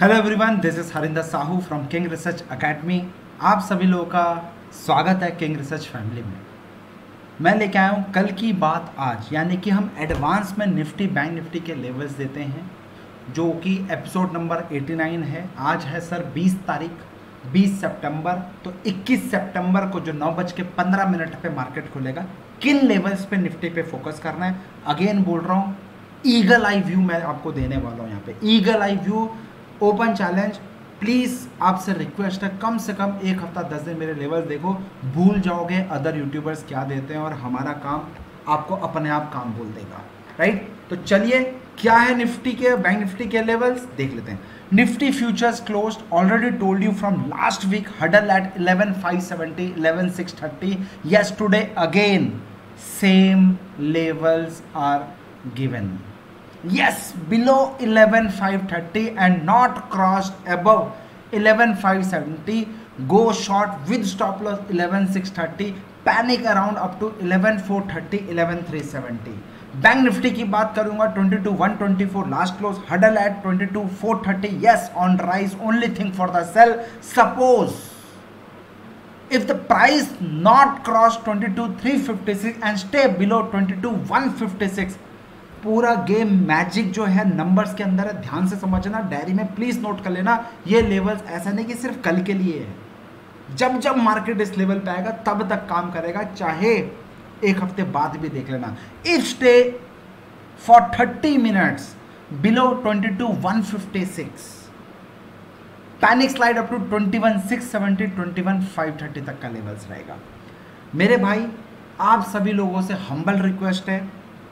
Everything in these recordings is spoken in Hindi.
Hello everyone, this is Harinder Sahu from King Research Academy. आप सभी लोगों का स्वागत है किंग रिसर्च फैमिली में। मैं लेके आया हूँ कल की बात आज, यानी कि हम एडवांस में निफ्टी बैंक निफ्टी के लेवल्स देते हैं, जो कि एपिसोड नंबर 89 है। आज है सर 20 तारीख 20 सितंबर। तो 21 सितंबर को जो 9:15 पे मार्केट खुलेगा, किन लेवल्स पे निफ्टी पे फोकस करना है। अगेन बोल रहा हूँ, ईगल आई व्यू मैं आपको देने वाला हूँ। यहाँ पे eagle eye view open challenge. Please आपसे रिक्वेस्ट है, कम से कम एक हफ्ता 10 दिन मेरे लेवल्स देखो, भूल जाओगे अदर यूट्यूबर्स क्या देते हैं और हमारा काम आपको अपने आप काम बोल देगा, राइट। तो चलिए, क्या है निफ्टी के बैंक निफ्टी के लेवल्स देख लेते हैं। Nifty futures closed, already told you from last week, huddle at 11,570 11,630। Yes, today again same levels are given. Yes, below 11,530 and not crossed above 11,570. Go short with stop loss 11,630. Panic around up to 11,430 11,370. Bank Nifty की बात करूंगा, 22,124 last close, huddle at 22,430. Yes, on rise, only thing for the sell. Suppose if the price not cross 22,356 and stay below 22,156, पूरा गेम मैजिक जो है नंबर्स के अंदर है। ध्यान से समझना, डायरी में प्लीज नोट कर लेना। ये लेवल्स ऐसा नहीं कि सिर्फ कल के लिए है, जब जब मार्केट इस लेवल पे आएगा तब तक काम करेगा, चाहे एक हफ्ते बाद भी देख लेना। If stay for 30 minutes below 22,156, panic slide up to 21,670 21,530 तक का लेवल्स रहेगा। मेरे भाई, आप सभी लोगों से हम्बल रिक्वेस्ट है,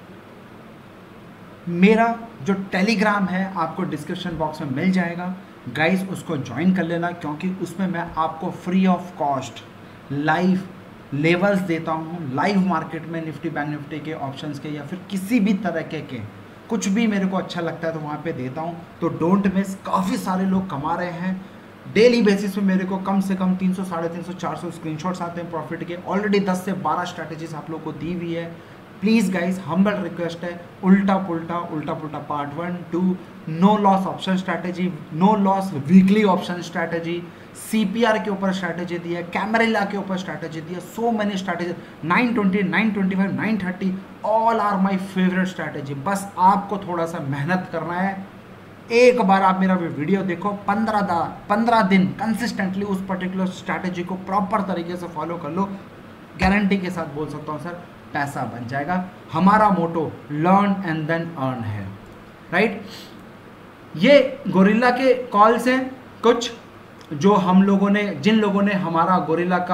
मेरा जो टेलीग्राम है आपको डिस्क्रिप्शन बॉक्स में मिल जाएगा गाइस, उसको ज्वाइन कर लेना, क्योंकि उसमें मैं आपको free of cost live levels देता हूँ। लाइव मार्केट में निफ्टी बैंक निफ्टी के ऑप्शंस के या फिर किसी भी तरह के कुछ भी मेरे को अच्छा लगता है तो वहाँ पे देता हूँ। तो डोंट मिस। काफ़ी सारे लोग कमा रहे हैं डेली बेसिस पे, मेरे को कम से कम 300 350 400 स्क्रीनशॉट्स आते हैं प्रॉफिट के। ऑलरेडी 10 से 12 स्ट्रैटेजीज आप लोग को दी हुई है। प्लीज़ गाइज, हम्बल रिक्वेस्ट है, उल्टा पुल्टा part 1 2, no loss option strategy, no loss weekly option strategy, CPR के ऊपर स्ट्रैटेजी दी है, कैमरेला के ऊपर स्ट्रैटेजी दी है, so many strategy, 920 925 930 all are my favourite strategy. बस आपको थोड़ा सा मेहनत करना है। एक बार आप मेरा वीडियो देखो, 15 दिन कंसिस्टेंटली उस पर्टिकुलर स्ट्रैटेजी को प्रॉपर तरीके से फॉलो कर लो, गारंटी के साथ बोल सकता हूँ सर, पैसा बन जाएगा। हमारा motto learn and then earn है, राइट। ये गोरिल्ला के कॉल्स हैं कुछ जो हम लोगों ने, जिन लोगों ने हमारा गोरिल्ला का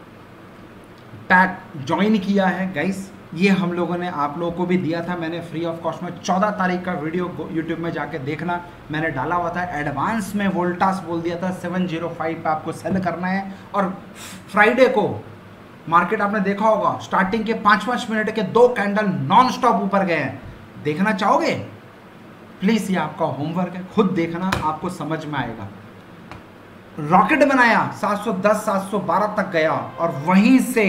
पैक ज्वाइन किया है गाइस, ये हम लोगों ने आप लोगों को भी दिया था। मैंने फ्री ऑफ कॉस्ट में 14 तारीख का वीडियो यूट्यूब में जाके देखना, मैंने डाला हुआ था। एडवांस में वोल्टास बोल दिया था 705 पे आपको सेल करना है। और फ्राइडे को मार्केट आपने देखा होगा, स्टार्टिंग के 5-5 मिनट के 2 कैंडल नॉन स्टॉप ऊपर गए हैं। देखना चाहोगे? प्लीज, ये आपका होमवर्क है, खुद देखना, आपको समझ में आएगा। रॉकेट बनाया, 710 712 तक गया और वहीं से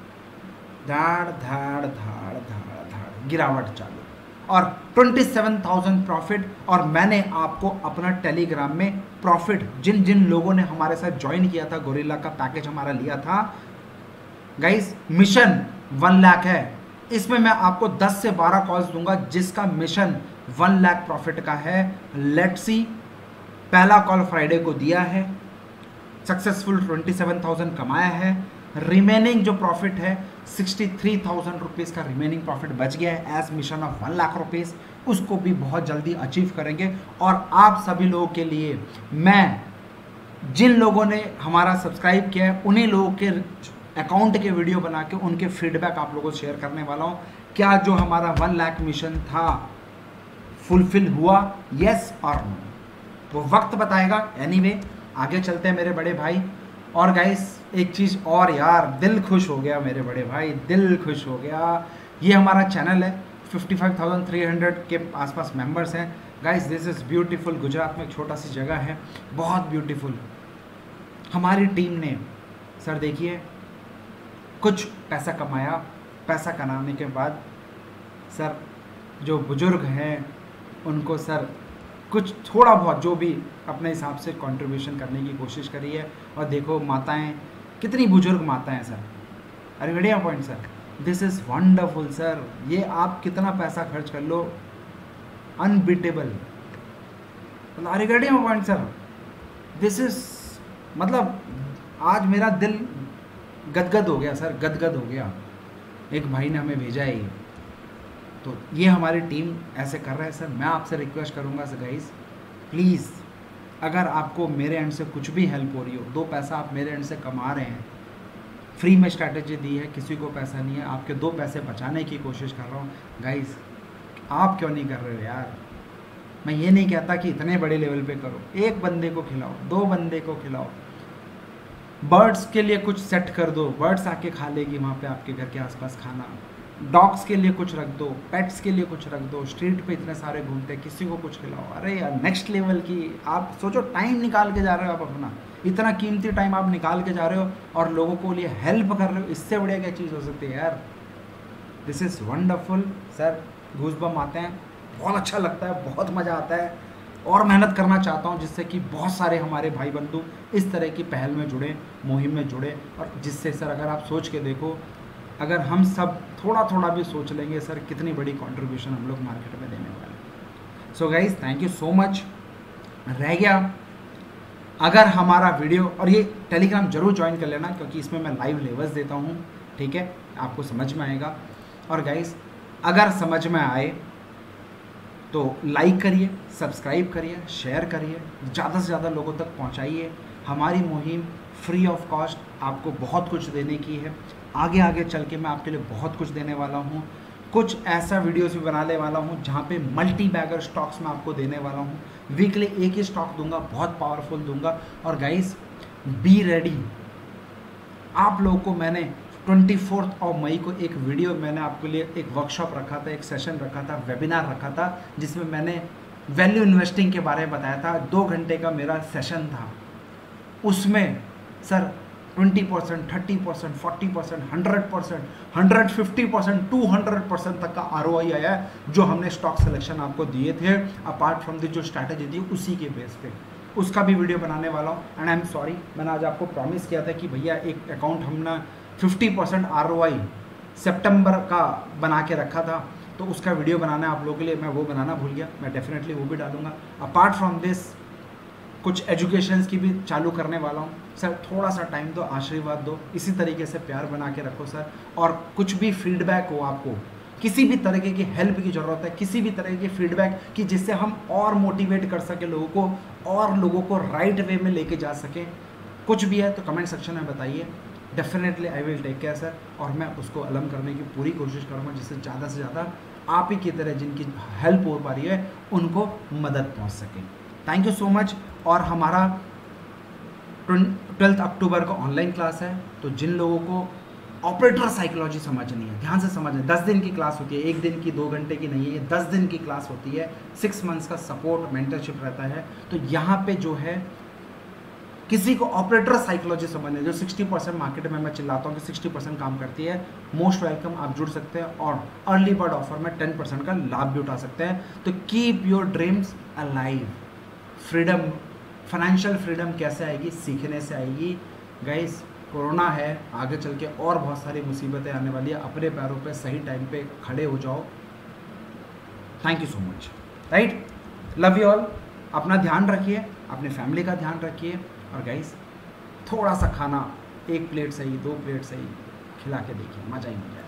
धाड़ धाड़ धाड़ धाड़ धाड़ गिरावट चालू और 27,000 प्रॉफिट। और मैंने आपको अपना टेलीग्राम में प्रॉफिट, जिन जिन लोगों ने हमारे साथ ज्वाइन किया था, गोरिल्ला का पैकेज हमारा लिया था गाइस, मिशन 1 लाख है। इसमें मैं आपको 10 से 12 कॉल्स दूंगा जिसका मिशन 1 लाख प्रॉफिट का है। लेट्स सी, पहला कॉल फ्राइडे को दिया है, सक्सेसफुल 27,000 कमाया है। रिमेनिंग जो प्रॉफिट है 63,000 रुपीज़ का रिमेनिंग प्रॉफिट बच गया है as mission of 1 lakh rupees. उसको भी बहुत जल्दी अचीव करेंगे। और आप सभी लोगों के लिए मैं, जिन लोगों ने हमारा सब्सक्राइब किया है, उन्हीं लोगों के अकाउंट के वीडियो बना के उनके फीडबैक आप लोगों से शेयर करने वाला हूँ। क्या जो हमारा 1 लाख मिशन था फुलफिल हुआ, यस और नो, वो वक्त बताएगा। एनीवे, आगे चलते हैं मेरे बड़े भाई। और गाइस, एक चीज़ और यार, दिल खुश हो गया मेरे बड़े भाई, दिल खुश हो गया। ये हमारा चैनल है, 55,300 के आसपास मेंबर्स हैं guys. This is beautiful. Gujarat में एक छोटा सी जगह है, बहुत ब्यूटीफुल। हमारी टीम ने सर देखिए कुछ पैसा कमाया। पैसा कमाने के बाद सर जो बुजुर्ग हैं उनको सर कुछ थोड़ा बहुत जो भी अपने हिसाब से कंट्रीब्यूशन करने की कोशिश करी है। और देखो माताएं, कितनी बुजुर्ग माताएं सर, अरे बढ़िया point sir, this is wonderful sir. ये आप कितना पैसा खर्च कर लो, अनबीटेबल, अरे बढ़िया पॉइंट सर, दिस इज़, मतलब आज मेरा दिल गदगद हो गया सर, गदगद हो गया। एक भाई ने हमें भेजा है ये, तो ये हमारी टीम ऐसे कर रहा है सर। मैं आपसे रिक्वेस्ट करूँगा सर गाइस, प्लीज़ अगर आपको मेरे एंड से कुछ भी हेल्प हो रही हो, 2 पैसा आप मेरे एंड से कमा रहे हैं, फ्री में स्ट्रैटेजी दी है, किसी को पैसा नहीं है, आपके 2 पैसे बचाने की कोशिश कर रहा हूँ गाइस, आप क्यों नहीं कर रहे हो यार। मैं ये नहीं कहता कि इतने बड़े लेवल पे करो, 1 बंदे को खिलाओ, 2 बंदे को खिलाओ, बर्ड्स के लिए कुछ सेट कर दो, बर्ड्स आके खा लेगी वहाँ पे आपके घर के आसपास खाना, डॉग्स के लिए कुछ रख दो, पेट्स के लिए कुछ रख दो, स्ट्रीट पे इतने सारे घूमते हैं, किसी को कुछ खिलाओ। अरे यार नेक्स्ट लेवल की आप सोचो, टाइम निकाल के जा रहे हो आप अपना, इतना कीमती टाइम आप निकाल के जा रहे हो और लोगों को लिए हेल्प कर रहे हो, इससे बढ़िया क्या चीज़ हो सकती है यार। This is wonderful sir, goosebump आते हैं, बहुत अच्छा लगता है, बहुत मज़ा आता है, और मेहनत करना चाहता हूँ जिससे कि बहुत सारे हमारे भाई बंधु इस तरह की पहल में जुड़े, मुहिम में जुड़े, और जिससे सर अगर आप सोच के देखो, अगर हम सब थोड़ा थोड़ा भी सोच लेंगे सर, कितनी बड़ी कंट्रीब्यूशन हम लोग मार्केट में देने वाले हैं। So guys thank you so much. रह गया, अगर हमारा वीडियो, और ये टेलीग्राम जरूर ज्वाइन कर लेना क्योंकि इसमें मैं लाइव लेवल्स देता हूँ, ठीक है, आपको समझ में आएगा। और गाइज अगर समझ में आए तो लाइक करिए, सब्सक्राइब करिए, शेयर करिए, ज़्यादा से ज़्यादा लोगों तक पहुँचाइए। हमारी मुहिम फ्री ऑफ कॉस्ट आपको बहुत कुछ देने की है, आगे आगे चल के मैं आपके लिए बहुत कुछ देने वाला हूँ। कुछ ऐसा वीडियोस भी बनाने वाला हूँ जहाँ पे मल्टी बैगर स्टॉक्स मैं आपको देने वाला हूँ, वीकली एक ही स्टॉक दूंगा, बहुत पावरफुल दूंगा। और गाइस बी रेडी, आप लोगों को मैंने 24 मई को एक वीडियो, मैंने आपके लिए एक वर्कशॉप रखा था, एक सेशन रखा था, वेबिनार रखा था, जिसमें मैंने वैल्यू इन्वेस्टिंग के बारे में बताया था। 2 घंटे का मेरा सेशन था, उसमें सर 20%, 30%, 40%, 100%, 150%, 200% तक का ROI आया है, जो हमने स्टॉक सिलेक्शन आपको दिए थे, अपार्ट फ्रॉम दी जो स्ट्रैटेजी दी उसी के बेस पे, उसका भी वीडियो बनाने वाला हूँ। एंड आई एम सॉरी, मैंने आज आपको प्रॉमिस किया था कि भैया एक अकाउंट हमने 50% ROI सितंबर का बना के रखा था, तो उसका वीडियो बनाना है आप लोगों के लिए, मैं वो बनाना भूल गया, मैं डेफिनेटली वो भी डालूंगा। अपार्ट फ्रॉम दिस कुछ एजुकेशंस की भी चालू करने वाला हूँ सर, थोड़ा सा टाइम दो, आशीर्वाद दो, इसी तरीके से प्यार बना के रखो सर। और कुछ भी फीडबैक हो, आपको किसी भी तरीके की हेल्प की ज़रूरत है, किसी भी तरह की फीडबैक की जिससे हम और मोटिवेट कर सकें लोगों को, और लोगों को राइट वे में लेके जा सकें, कुछ भी है तो कमेंट सेक्शन में बताइए, definitely I will take care sir. और मैं उसको अलम करने की पूरी कोशिश करूँगा जिससे ज़्यादा से ज़्यादा आप ही की तरह जिनकी हेल्प हो पा रही है उनको मदद पहुँच सके। Thank you so much. और हमारा 12 अक्टूबर को ऑनलाइन क्लास है, तो जिन लोगों को ऑपरेटर साइकोलॉजी समझनी है, ध्यान से समझें, 10 दिन की क्लास होती है, 1 दिन की 2 घंटे की नहीं है, ये 10 दिन की क्लास होती है, 6 मंथ्स का सपोर्ट मेंटरशिप रहता है। तो यहाँ पे जो है किसी को ऑपरेटर साइकोलॉजी समझनी है, जो 60% मार्केट में मैं चिल्लाता हूँ कि 60% काम करती है, मोस्ट वेलकम, आप जुड़ सकते हैं और अर्ली बर्ड ऑफर में 10% का लाभ भी उठा सकते हैं। तो keep your dreams alive. Freedom, financial freedom कैसे आएगी? सीखने से आएगी। गाइस कोरोना है, आगे चल के और बहुत सारी मुसीबतें आने वाली है, अपने पैरों पे सही टाइम पे खड़े हो जाओ। Thank you so much, right, love you all. अपना ध्यान रखिए, अपने फैमिली का ध्यान रखिए, और गाइस थोड़ा सा खाना, 1 प्लेट सही, 2 प्लेट सही खिला के देखिए, मज़ा ही मज़ा है।